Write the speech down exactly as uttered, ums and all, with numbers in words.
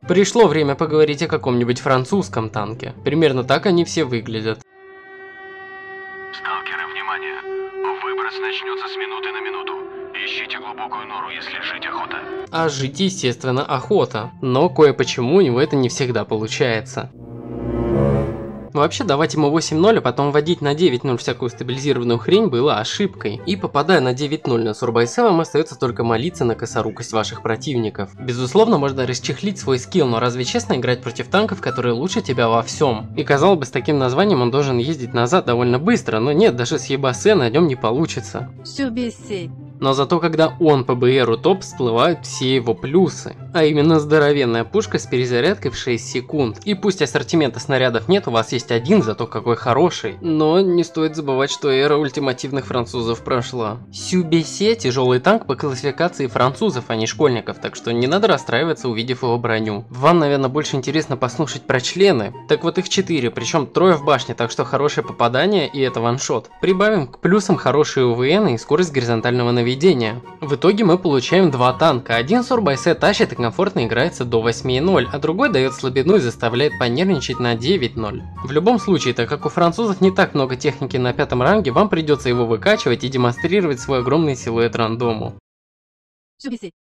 Пришло время поговорить о каком-нибудь французском танке. Примерно так они все выглядят. Сталкеры, внимание! Выброс начнется с минуты на минуту. Ищите глубокую нору, если жить охота. А жить, естественно, охота. Но кое-почему у него это не всегда получается. Вообще, давать ему восемь ноль, а потом вводить на девять ноль всякую стабилизированную хрень было ошибкой. И попадая на девять ноль на Сурбайсе, вам остается только молиться на косорукость ваших противников. Безусловно, можно расчехлить свой скилл, но разве честно играть против танков, которые лучше тебя во всем? И казалось бы, с таким названием он должен ездить назад довольно быстро, но нет, даже с ебасе на нем не получится. Но зато когда он по БРу топ, всплывают все его плюсы. А именно здоровенная пушка с перезарядкой в шесть секунд. И пусть ассортимента снарядов нет, у вас есть один, зато какой хороший. Но не стоит забывать, что эра ультимативных французов прошла. Сюбесе тяжелый танк по классификации французов, а не школьников, так что не надо расстраиваться, увидев его броню. Вам, наверное, больше интересно послушать про члены. Так вот их четыре, причем трое в башне, так что хорошее попадание и это ваншот. Прибавим к плюсам хорошие УВН и скорость горизонтального наведения. В итоге мы получаем два танка. Один Сурбайсе тащит и комфортно играется до восемь ноль, а другой дает слабину и заставляет понервничать на девять ноль. В любом случае, так как у французов не так много техники на пятом ранге, вам придется его выкачивать и демонстрировать свой огромный силуэт рандому.